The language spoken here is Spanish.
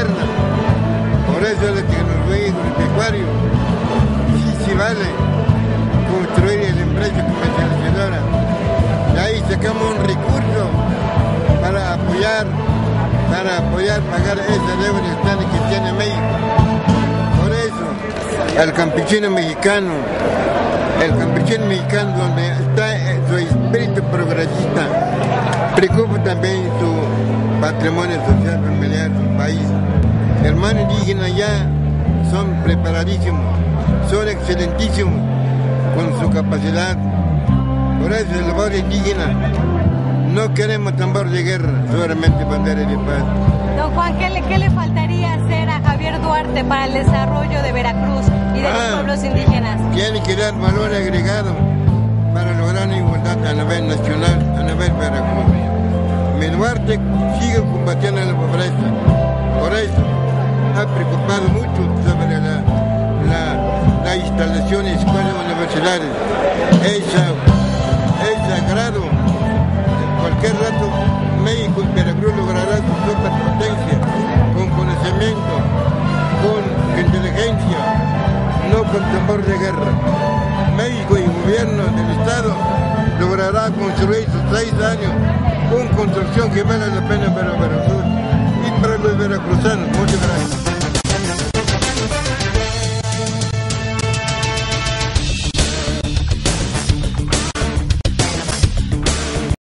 guerra. Por eso es que nos vehículos agropecuarios sí vale construir la empresa comercializadora. De ahí sacamos un recurso para apoyar pagar esa deuda externa que tiene México. Por eso, el campesino mexicano donde está su espíritu progresista, preocupa también su patrimonio social familiar, su país. Hermanos indígenas ya son preparadísimos, son excelentísimos con su capacidad. Por eso el labor indígena no queremos tambor de guerra, solamente bandera de paz. Don Juan, ¿qué le faltaría hacer a Javier Duarte para el desarrollo de Veracruz y de los pueblos indígenas? Tiene que dar valor agregado para lograr la igualdad a nivel nacional, a nivel Veracruz. Mi Duarte sigue combatiendo la pobreza. Por eso ha preocupado mucho sobre la instalación de escuelas universitarias. Es sagrado. Cualquier rato México y Veracruz logrará su superpotencia con conocimiento, con inteligencia, no con temor de guerra. México y el gobierno del Estado logrará construir sus 6 años con construcción que vale la pena para Veracruz y para los veracruzanos. Muchas gracias.